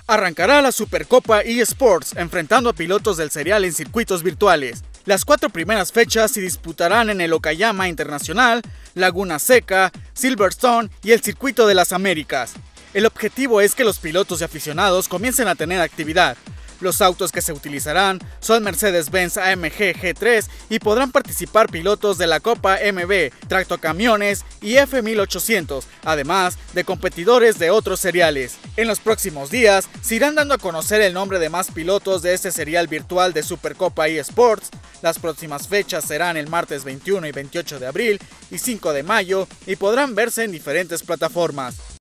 Arrancará la Supercopa eSports enfrentando a pilotos del serial en circuitos virtuales. Las 4 primeras fechas se disputarán en el Okayama Internacional, Laguna Seca, Silverstone y el Circuito de las Américas. El objetivo es que los pilotos y aficionados comiencen a tener actividad. Los autos que se utilizarán son Mercedes-Benz AMG G3 y podrán participar pilotos de la Copa MB, tractocamiones y F1800, además de competidores de otros seriales. En los próximos días se irán dando a conocer el nombre de más pilotos de este serial virtual de Supercopa eSports. Las próximas fechas serán el martes 21 y 28 de abril y 5 de mayo y podrán verse en diferentes plataformas.